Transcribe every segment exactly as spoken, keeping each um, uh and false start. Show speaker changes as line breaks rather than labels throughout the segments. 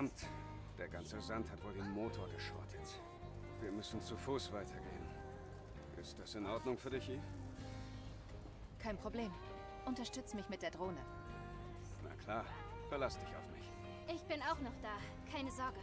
Verdammt. Der ganze Sand hat wohl den Motor geschrottet. Wir müssen zu Fuß weitergehen. Ist das in Ordnung für dich, Eve?
Kein Problem. Unterstütz mich mit der Drohne.
Na klar, verlass dich auf mich.
Ich bin auch noch da. Keine Sorge.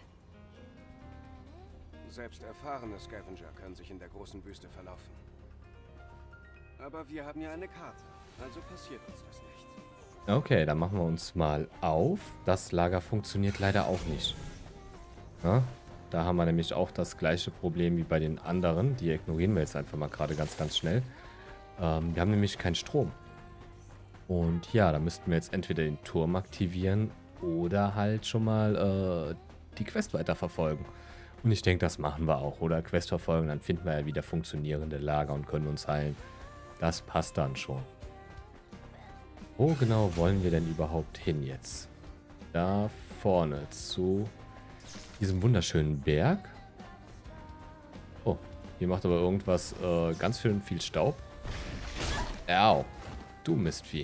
Selbst erfahrene Scavenger können sich in der großen Wüste verlaufen. Aber wir haben ja eine Karte, also passiert uns das nicht.
Okay, dann machen wir uns mal auf. Das Lager funktioniert leider auch nicht. Ja, da haben wir nämlich auch das gleiche Problem wie bei den anderen. Die ignorieren wir jetzt einfach mal gerade ganz, ganz schnell. Ähm, wir haben nämlich keinen Strom. Und ja, da müssten wir jetzt entweder den Turm aktivieren oder halt schon mal äh, die Quest weiterverfolgen. Und ich denke, das machen wir auch. Oder Quest verfolgen, dann finden wir ja wieder funktionierende Lager und können uns heilen. Das passt dann schon. Wo genau wollen wir denn überhaupt hin jetzt? Da vorne zu diesem wunderschönen Berg. Oh, hier macht aber irgendwas äh, ganz schön viel Staub. Au, du Mistvieh.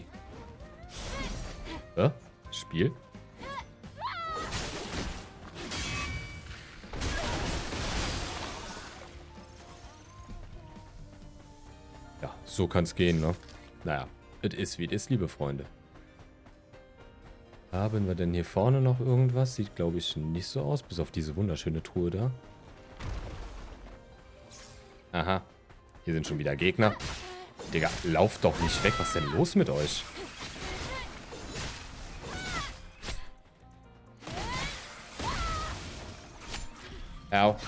Äh, Spiel. Ja, so kann es gehen, ne? Naja, es ist wie es ist, liebe Freunde. Haben wir denn hier vorne noch irgendwas? Sieht, glaube ich, nicht so aus, bis auf diese wunderschöne Truhe da. Aha, hier sind schon wieder Gegner. Digga, lauft doch nicht weg. Was ist denn los mit euch? Au.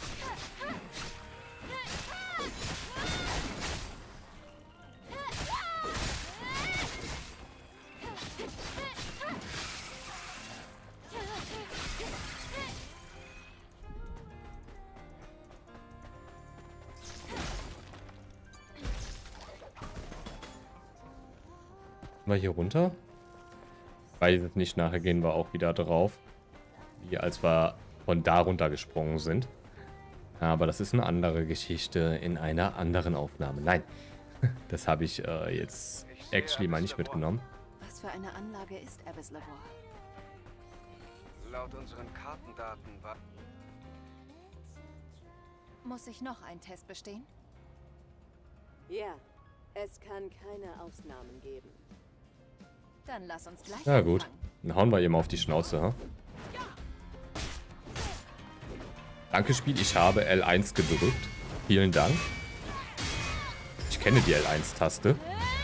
Mal hier runter. Weiß es nicht, nachher gehen wir auch wieder drauf. Wie als wir von da runter gesprungen sind. Aber das ist eine andere Geschichte in einer anderen Aufnahme. Nein, das habe ich äh, jetzt actually mal nicht mitgenommen.
Was für eine Anlage ist Abyss Labor?
Laut unseren Kartendaten war...
Muss ich noch einen Test bestehen?
Ja, es kann keine Ausnahmen geben.
Dann lass uns gleich
Ja gut,
anfangen.
dann hauen wir ihm auf die Schnauze. Ha? Danke Spiel, ich habe L eins gedrückt. Vielen Dank. Ich kenne die L eins Taste.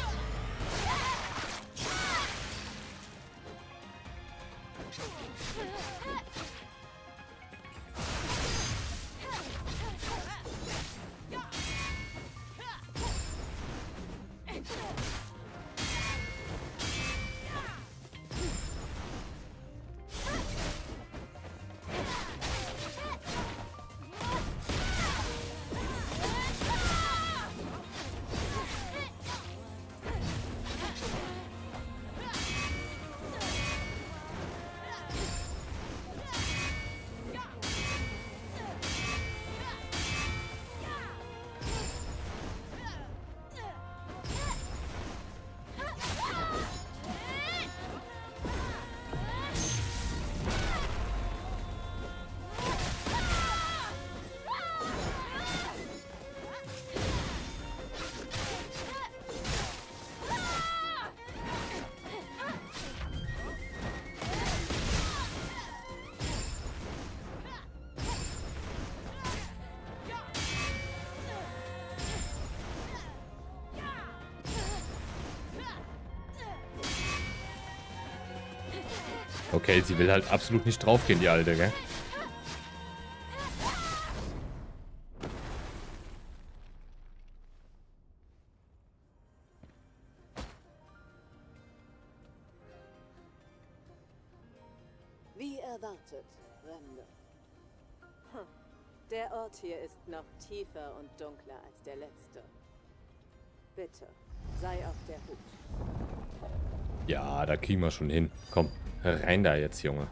Okay, sie will halt absolut nicht draufgehen, die Alte, gell?
Wie erwartet, Fremde. Hm. Der Ort hier ist noch tiefer und dunkler als der letzte. Bitte, sei auf der Hut.
Ja, da kriegen wir schon hin. Komm, rein da jetzt, Junge.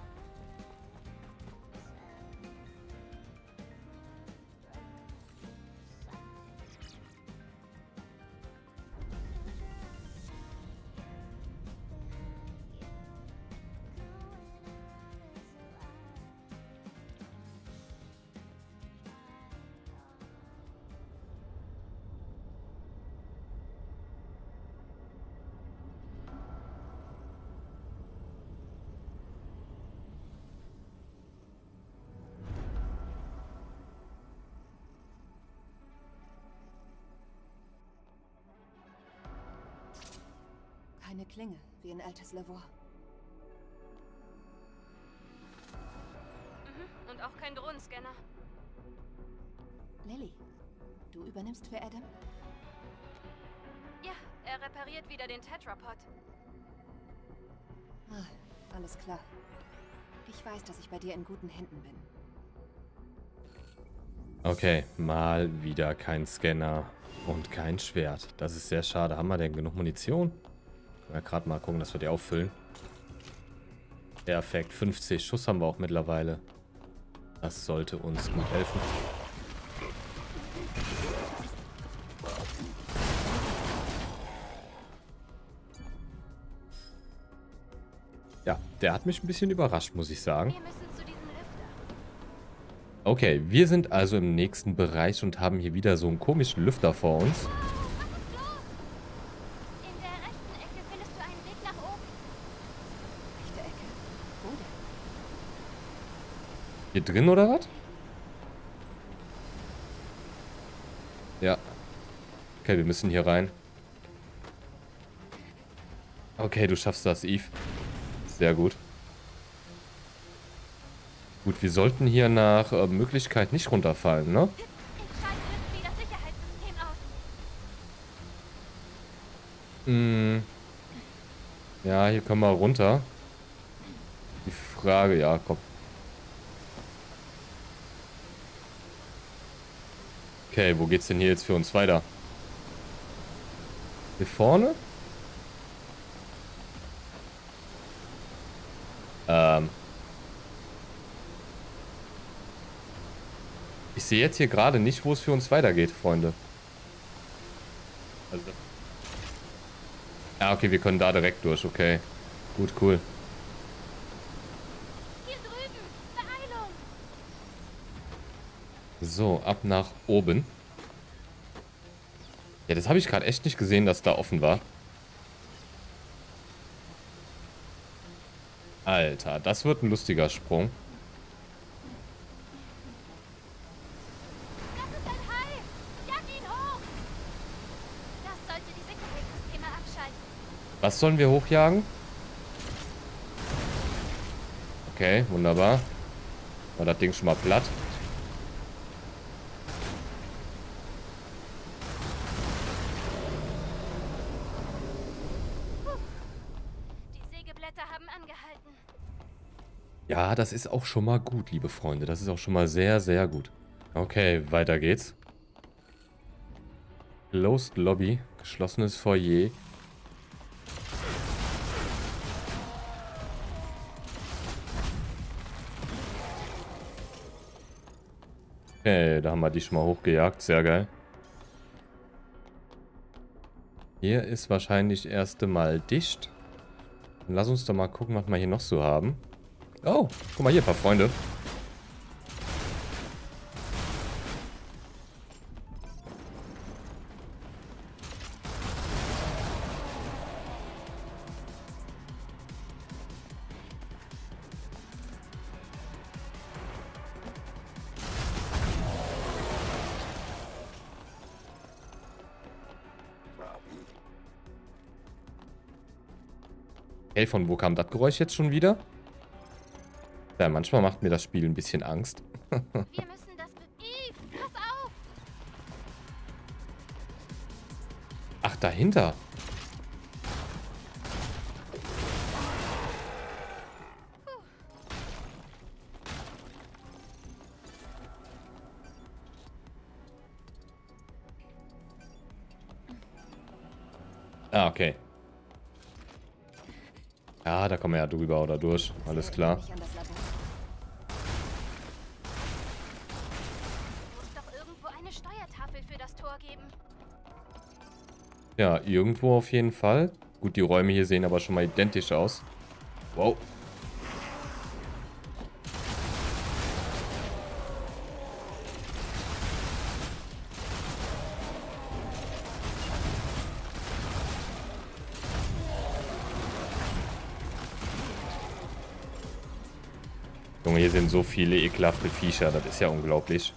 Keine Klinge, wie in altes Lavor.
Mhm. Und auch kein Drohnenscanner.
Lily, du übernimmst für Adam?
Ja, er repariert wieder den Tetrapod.
Ah, alles klar. Ich weiß, dass ich bei dir in guten Händen bin.
Okay, mal wieder kein Scanner und kein Schwert. Das ist sehr schade. Haben wir denn genug Munition? Ja, gerade mal gucken, dass wir die auffüllen. Perfekt, fünfzig Schuss haben wir auch mittlerweile. Das sollte uns gut helfen. Ja, der hat mich ein bisschen überrascht, muss ich sagen.
Wir müssen zu diesem Lüfter.
Okay, wir sind also im nächsten Bereich und haben hier wieder so einen komischen Lüfter vor uns.
In der rechten Ecke findest du einen Weg nach oben.
Rechte Ecke. Wo denn?
Hier drin oder was? Ja. Okay, wir müssen hier rein. Okay, du schaffst das, Eve. Sehr gut. Gut, wir sollten hier nach äh, Möglichkeit nicht runterfallen, ne?
Ich schalte irgendwie das Sicherheitssystem aus.
Hm. Ja, hier können wir runter. Die Frage, ja, komm. Okay, wo geht's denn hier jetzt für uns weiter? Hier vorne? Ähm. Ich sehe jetzt hier gerade nicht, wo es für uns weitergeht, Freunde. Also. Ja, okay, wir können da direkt durch, okay. Gut, cool.
Hier drüben. Beeilung.
So, ab nach oben. Ja, das habe ich gerade echt nicht gesehen, dass da offen war. Alter, das wird ein lustiger Sprung.
Das ist ein Hai. Jag ihn hoch. Das sollte die Sicherheitssysteme abschalten.
Was sollen wir hochjagen? Okay, wunderbar. War das Ding schon mal platt?
Die Sägeblätter haben angehalten.
Ja, das ist auch schon mal gut, liebe Freunde. Das ist auch schon mal sehr, sehr gut. Okay, weiter geht's. Closed Lobby, geschlossenes Foyer. Okay, da haben wir die schon mal hochgejagt. Sehr geil. Hier ist wahrscheinlich das erste Mal dicht. Dann lass uns doch mal gucken, was wir hier noch so haben. Oh, guck mal hier, ein paar Freunde. Hey, von wo kam das Geräusch jetzt schon wieder? Ja, manchmal macht mir das Spiel ein bisschen Angst.
Wir müssen das... Be Eve, pass auf.
Ach, dahinter. Ah, okay. Ja, da kommen wir ja drüber oder durch. Alles klar.
Nicht an das Labor.
Muss doch irgendwo eine Steuertafel für das Tor geben.
Ja, irgendwo auf jeden Fall. Gut, die Räume hier sehen aber schon mal identisch aus. Wow. Junge, hier sind so viele ekelhafte Viecher. Das ist ja unglaublich.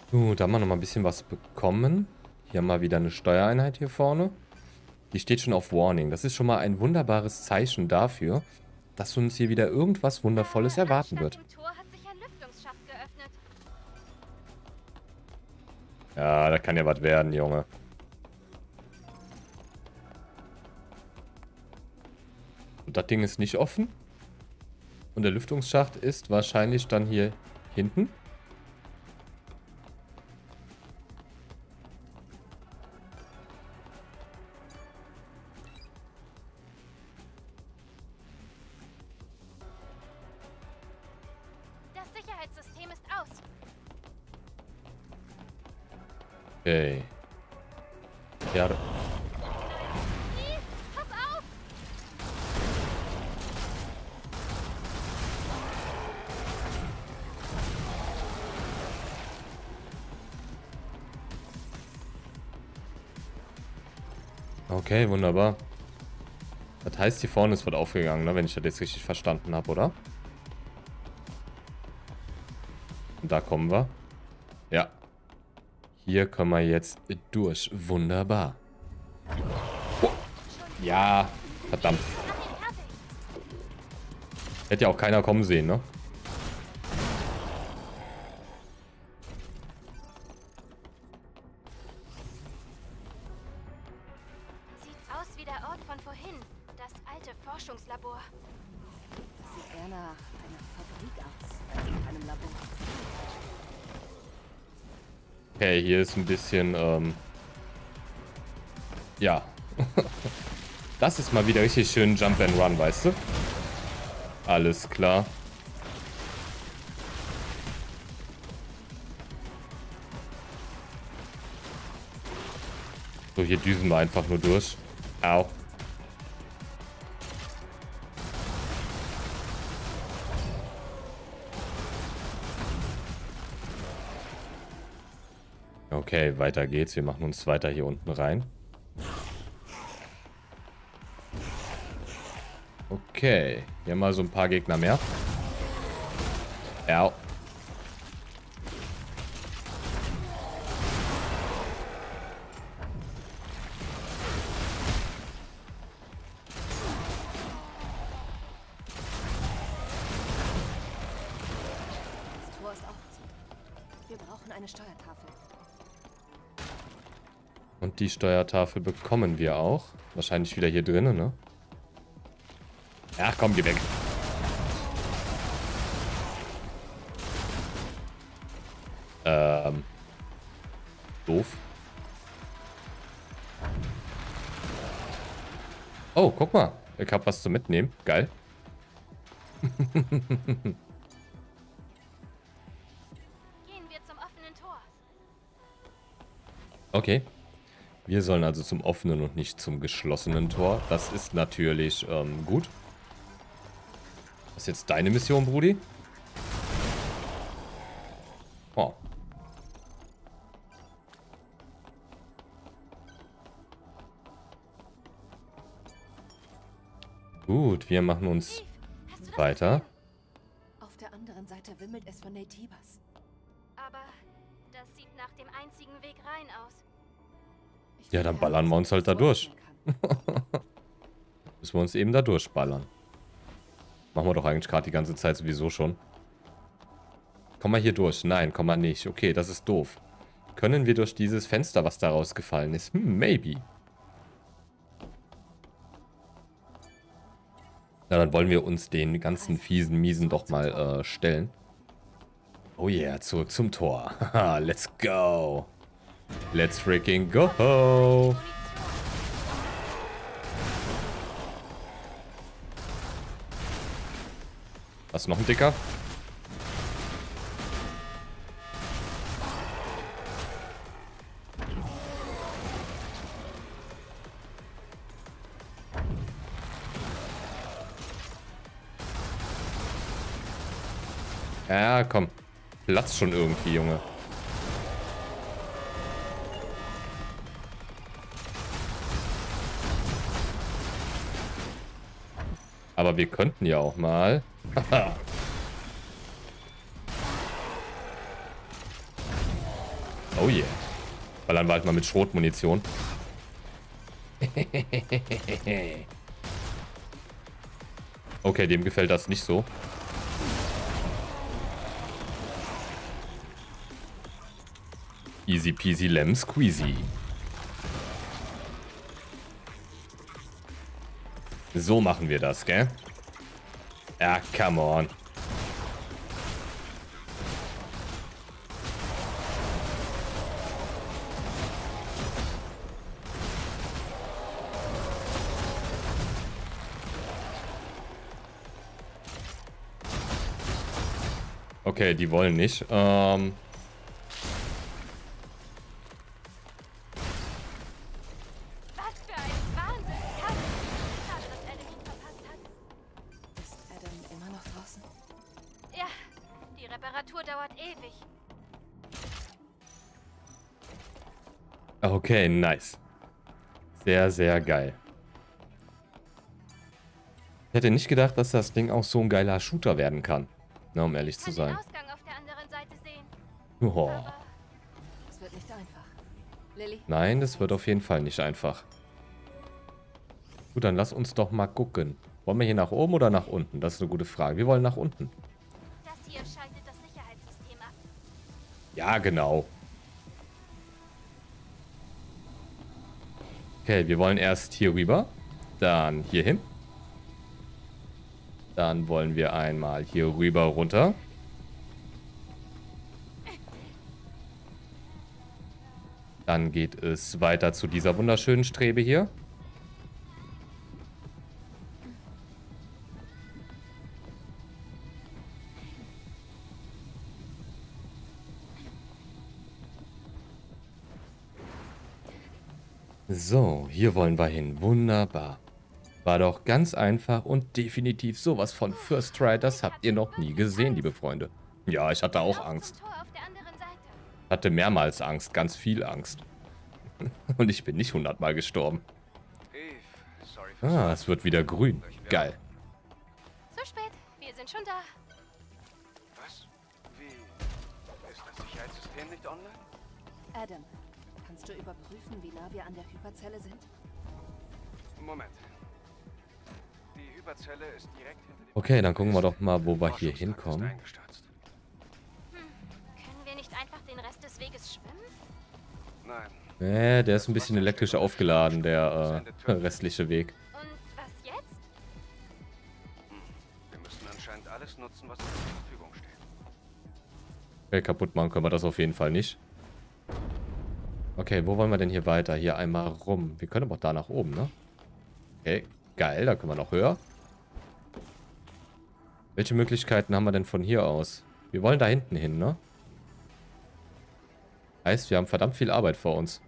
Gut, da haben wir noch mal ein bisschen was bekommen. Hier haben wir wieder eine Steuereinheit hier vorne. Die steht schon auf Warning. Das ist schon mal ein wunderbares Zeichen dafür, dass uns hier wieder irgendwas Wundervolles erwarten wird.
Im Tor hat sich ein Lüftungsschacht geöffnet.
Ja, da kann ja was werden, Junge. Und das Ding ist nicht offen. Und der Lüftungsschacht ist wahrscheinlich dann hier hinten.
Das Sicherheitssystem ist aus.
Okay. Ja.
Steve, pass auf!
Okay, wunderbar. Das heißt, hier vorne ist was aufgegangen, ne? Wenn ich das jetzt richtig verstanden habe, oder? Und da kommen wir. Ja. Hier können wir jetzt durch. Wunderbar. Oh. Ja, verdammt. Hätte ja auch keiner kommen sehen, ne?
Sieht aus wie der Ort von vorhin. Das alte Forschungslabor.
Das sieht eher nach einer Fabrik aus, als nach einem Labor.
Okay, hier ist ein bisschen, ähm... ja. Das ist mal wieder richtig schön Jump and Run, weißt du? Alles klar. So, hier düsen wir einfach nur durch. Au. Okay, weiter geht's. Wir machen uns weiter hier unten rein. Okay, hier haben wir so ein paar Gegner mehr. Ja.
Das Tor ist aufgezogen. Wir brauchen eine Steuertafel.
Und die Steuertafel bekommen wir auch. Wahrscheinlich wieder hier drinnen, ne? Ach komm, geh weg. Ähm. Doof. Oh, guck mal. Ich hab was zu mitnehmen. Geil.
Gehen wir zum offenen Tor.
Okay. Wir sollen also zum offenen und nicht zum geschlossenen Tor. Das ist natürlich ähm, gut. Was ist jetzt deine Mission, Brudi? Oh. Gut, wir machen uns
Steve, hast du das
weiter.
Auf der anderen Seite wimmelt es von Naytibas.
Aber das sieht nach dem einzigen Weg rein aus.
Ich
Ja,
will
dann
lernen,
ballern wir
was
uns
ich
halt da
das
durch.
vorstellen kann.
Müssen wir uns eben da durchballern. Machen wir doch eigentlich gerade die ganze Zeit sowieso schon. Komm mal hier durch. Nein, komm mal nicht. Okay, das ist doof. Können wir durch dieses Fenster, was da rausgefallen ist? Hm, maybe. Na, dann wollen wir uns den ganzen fiesen Miesen doch mal äh, stellen. Oh yeah, zurück zum Tor. Haha, let's go. Let's freaking go. Was, noch ein Dicker? Ja, komm. Platz schon irgendwie, Junge. Aber wir könnten ja auch mal... Oh yeah. Ballern wir halt mal mit Schrotmunition. Okay, dem gefällt das nicht so. Easy peasy lemon squeezy. So machen wir das, gell? Ja, come on. Okay, die wollen nicht. Ähm... Okay, nice. Sehr, sehr geil. Ich hätte nicht gedacht, dass das Ding auch so ein geiler Shooter werden kann. Na, um ehrlich zu sein. Oh.
Das wird nicht einfach. Lilly?
Nein, das wird auf jeden Fall nicht einfach. Gut, dann lass uns doch mal gucken. Wollen wir hier nach oben oder nach unten? Das ist eine gute Frage. Wir wollen nach unten.
Das hier schaltet das Sicherheitssystem ab.
Ja, genau. Okay, wir wollen erst hier rüber, dann hier hin. Dann wollen wir einmal hier rüber runter. Dann geht es weiter zu dieser wunderschönen Strebe hier. So, hier wollen wir hin. Wunderbar. War doch ganz einfach und definitiv sowas von First Try. Das habt ihr noch nie gesehen, liebe Freunde. Ja, ich hatte auch Angst. Hatte mehrmals Angst, ganz viel Angst. Und ich bin nicht hundertmal gestorben. Ah, es wird wieder grün. Geil.
Zu spät, wir sind schon da.
Was? Wie? Ist das Sicherheitssystem nicht online?
Adam, kannst du überprüfen, wie nah wir an der Hyperzelle sind?
Moment. Die Hyperzelle ist direkt hinter dem...
Okay, dann gucken wir doch mal, wo wir hier hinkommen.
Hm, können wir nicht einfach den Rest des Weges schwimmen?
Nein.
Äh, der ist ein bisschen elektrisch aufgeladen, der äh, restliche Weg.
Und was jetzt?
Wir müssen anscheinend alles nutzen, was uns zur Verfügung steht.
Okay, kaputt machen können wir das auf jeden Fall nicht. Okay, wo wollen wir denn hier weiter? Hier einmal rum. Wir können aber auch da nach oben, ne? Okay, geil, da können wir noch höher. Welche Möglichkeiten haben wir denn von hier aus? Wir wollen da hinten hin, ne? Heißt, wir haben verdammt viel Arbeit vor uns.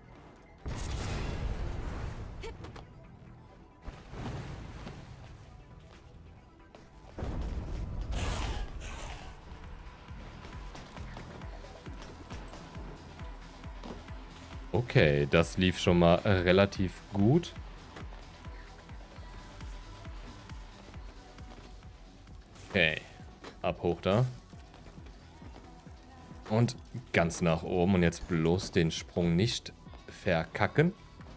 Okay, das lief schon mal relativ gut. Okay, ab hoch da. Und ganz nach oben. Und jetzt bloß den Sprung nicht verkacken.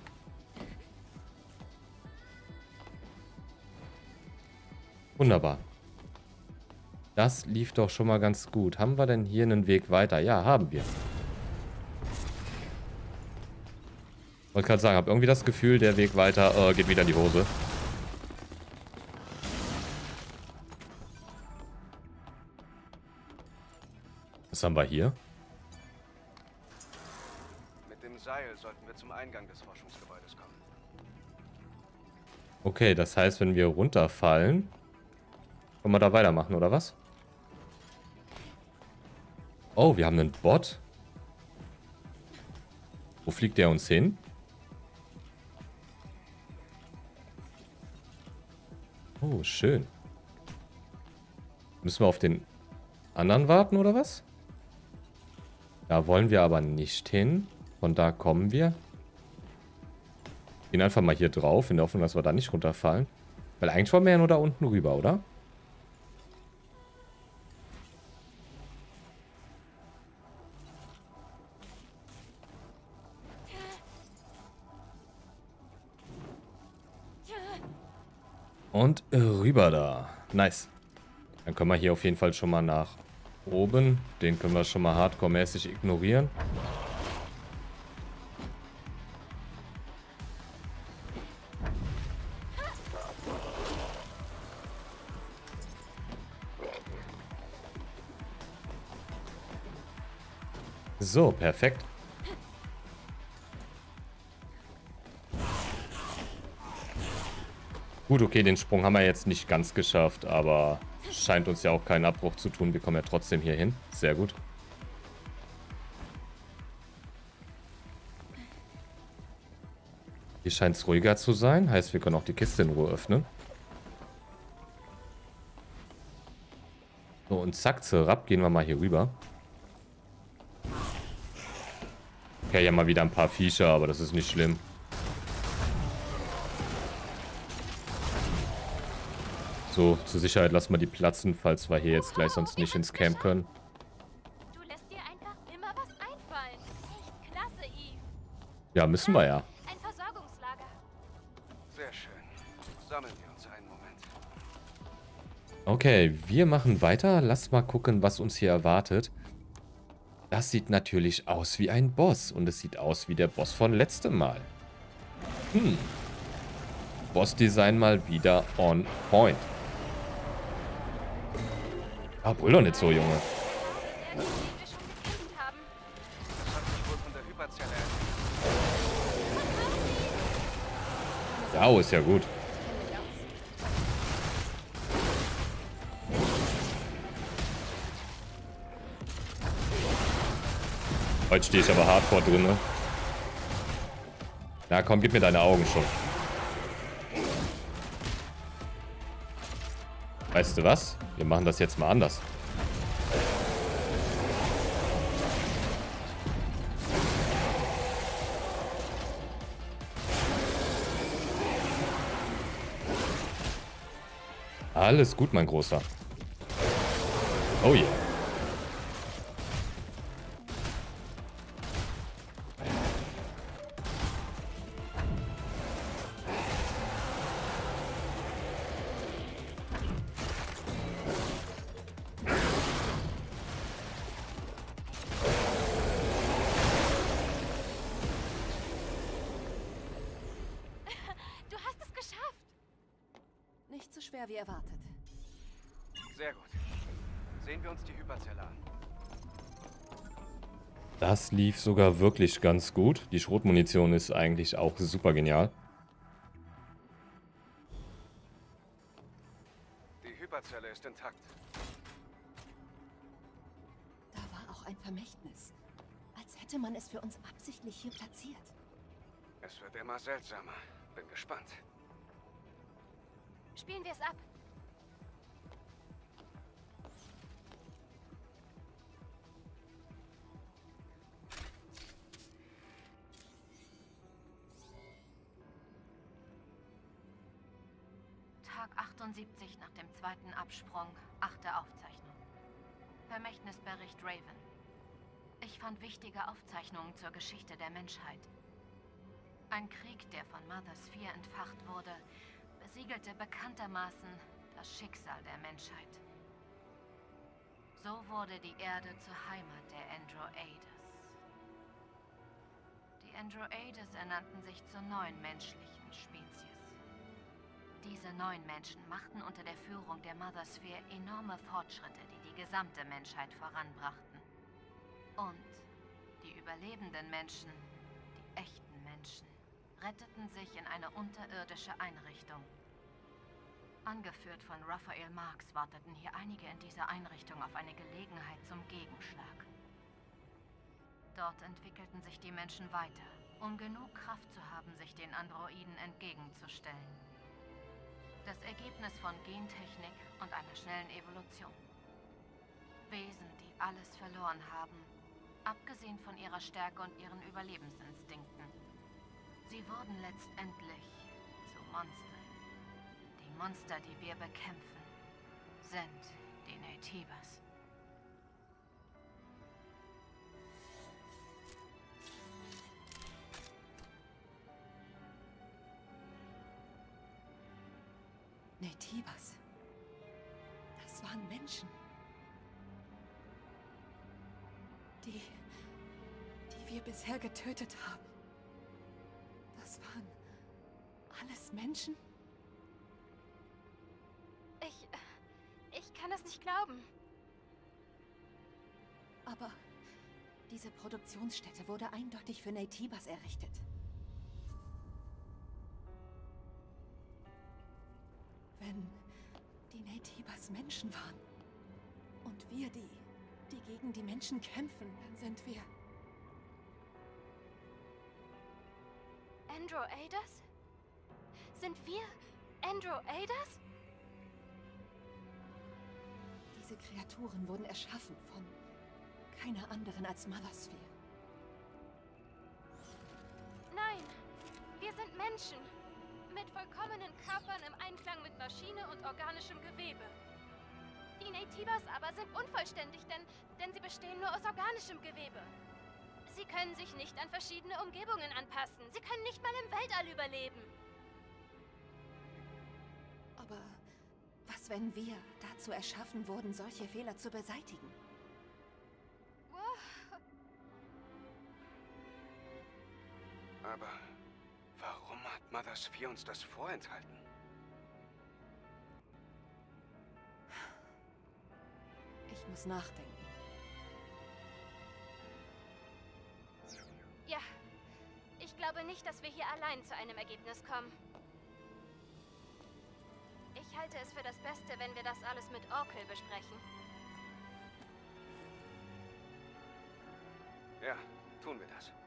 Wunderbar. Das lief doch schon mal ganz gut. Haben wir denn hier einen Weg weiter? Ja, haben wir. Wollte gerade sagen, habe irgendwie das Gefühl, der Weg weiter äh, geht wieder in die Hose. Was haben wir hier?
Mit dem Seil sollten wir zum Eingang des Forschungsgebäudes kommen.
Okay, das heißt, wenn wir runterfallen, können wir da weitermachen, oder was? Oh, wir haben einen Bot. Wo fliegt der uns hin? Oh, schön. Müssen wir auf den anderen warten, oder was? Da wollen wir aber nicht hin. Von da kommen wir. Gehen einfach mal hier drauf, in der Hoffnung, dass wir da nicht runterfallen. Weil eigentlich wollen wir ja nur da unten rüber, oder? Und rüber da. Nice. Dann können wir hier auf jeden Fall schon mal nach oben. Den können wir schon mal hardcore-mäßig ignorieren. So, perfekt. Gut, okay, den Sprung haben wir jetzt nicht ganz geschafft, aber scheint uns ja auch keinen Abbruch zu tun. Wir kommen ja trotzdem hier hin. Sehr gut. Hier scheint es ruhiger zu sein. Heißt, wir können auch die Kiste in Ruhe öffnen. So, und zack, zerab, gehen wir mal hier rüber. Okay, ja mal wieder ein paar Viecher, aber das ist nicht schlimm. So, zur Sicherheit lassen wir die platzen, falls wir hier jetzt gleich sonst nicht ins Camp können.
Du lässt dir einfach immer was einfallen. Echt klasse, Eve.
Ja, müssen wir ja.
Ein Versorgungslager.
Sehr schön. Sammeln wir uns einen Moment.
Okay, wir machen weiter. Lass mal gucken, was uns hier erwartet. Das sieht natürlich aus wie ein Boss. Und es sieht aus wie der Boss von letztem Mal. Hm. Bossdesign mal wieder on point. Ah, brüll doch nicht so, Junge.
Der, den wir schon gekämpft haben.
Das hat sich wohl von der Hyperzelle entwickelt.
Ja, oh, ist ja gut. Heute stehe ich aber hardcore drin, ne? Na komm, gib mir deine Augen schon. Weißt du was? Wir machen das jetzt mal anders. Alles gut, mein Großer. Oh yeah.
Du hast es geschafft.
Nicht so schwer wie erwartet.
Sehr gut. Sehen wir uns die Hyperzelle an.
Das lief sogar wirklich ganz gut. Die Schrotmunition ist eigentlich auch super genial.
Die Hyperzelle ist intakt.
Da war auch ein Vermächtnis. Als hätte man es für uns absichtlich hier platziert.
Es wird immer seltsamer. Bin gespannt.
Spielen wir es ab. Tag achtundsiebzig nach dem zweiten Absprung, achte Aufzeichnung. Vermächtnisbericht Raven. Ich fand wichtige Aufzeichnungen zur Geschichte der Menschheit. Ein Krieg, der von Mother Sphere entfacht wurde, besiegelte bekanntermaßen das Schicksal der Menschheit. So wurde die Erde zur Heimat der Androides. Die Androides ernannten sich zur neuen menschlichen Spezies. Diese neuen Menschen machten unter der Führung der Mother Sphere enorme Fortschritte, die die gesamte Menschheit voranbrachten. Und die überlebenden Menschen, die echten Menschen, retteten sich in eine unterirdische Einrichtung. Angeführt von Raphael Marx warteten hier einige in dieser Einrichtung auf eine Gelegenheit zum Gegenschlag. Dort entwickelten sich die Menschen weiter, um genug Kraft zu haben, sich den Androiden entgegenzustellen. Das Ergebnis von Gentechnik und einer schnellen Evolution. Wesen, die alles verloren haben, abgesehen von ihrer Stärke und ihren Überlebensinstinkten. Sie wurden letztendlich zu Monstern. Die Monster, die wir bekämpfen, sind die Naytibas.
Menschen. Die, die wir bisher getötet haben. Das waren alles Menschen?
Ich... Ich kann das nicht glauben.
Aber diese Produktionsstätte wurde eindeutig für Naytibas errichtet. Wenn die Naytibas Menschen waren und wir die, die gegen die Menschen kämpfen, dann sind wir...
Androidas? Sind wir Androidas?
Diese Kreaturen wurden erschaffen von keiner anderen als Mothersphere.
Nein, wir sind Menschen. Mit vollkommenen Körpern im Einklang mit Maschine und organischem Gewebe. Die Naytibas aber sind unvollständig, denn, denn sie bestehen nur aus organischem Gewebe. Sie können sich nicht an verschiedene Umgebungen anpassen. Sie können nicht mal im Weltall überleben.
Aber was, wenn wir dazu erschaffen wurden, solche Fehler zu beseitigen?
Wow.
Aber warum hat Mothersphere uns das vorenthalten?
Ich muss nachdenken.
Ja, ich glaube nicht, dass wir hier allein zu einem Ergebnis kommen. Ich halte es für das Beste, wenn wir das alles mit Orkel besprechen.
Ja, tun wir das.